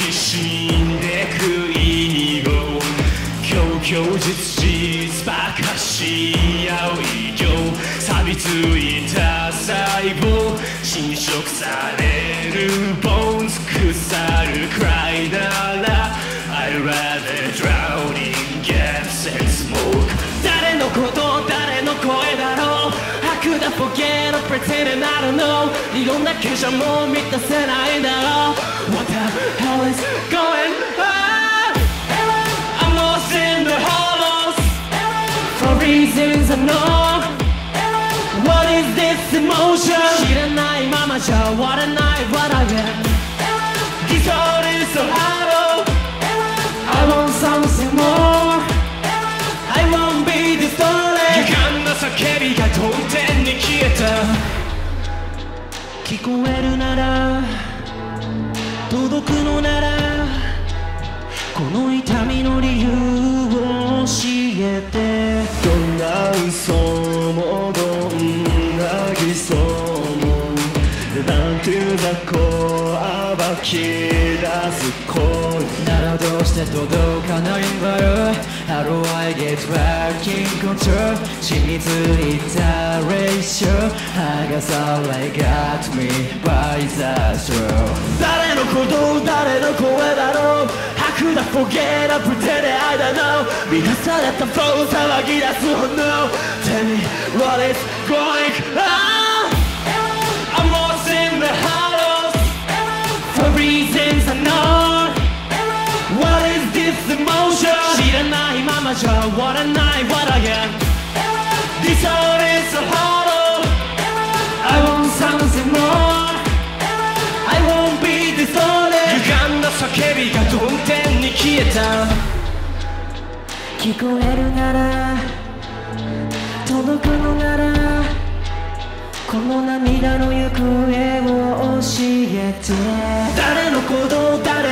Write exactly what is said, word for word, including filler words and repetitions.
死んでく意義を強強実実ばかし合う異形錆びついた細胞侵食されるボーンズ腐るくらいなら I'd rather drown in gas and smoke 誰のこと誰の声だろう吐くだ forget or pretend and I don't know いろんな救助も満たせないんだろう What the hell is going on? I'm lost in the hollows For reasons unknown What is this emotion? 知らないままじゃ終わらない What I am This all is so hollow I want something more I won't be distorted 歪んだ叫びが飛ん天に消えた聞こえるなら届くのならこの痛みの理由を教えてどんな嘘もどんな偽装もなんていう雑魚暴き出す恋ならどうして届かないんだよ How do I get back in control 染みついたレイション剥がされ Got me by the throat 誰のこと誰の声だろう吐くだ Forget or pretend I don't know 満たされたフォー騒ぎ出すほど Tell me what is going on I'm lost in the hollows For reasons unknown What is this emotion 知らないままじゃ終わらない What I am This all is so hollow I want something more I won't be distorted 歪んだ叫びがどん天に消えた聞こえるなら届くのならこの涙の行方を教えて誰のこと誰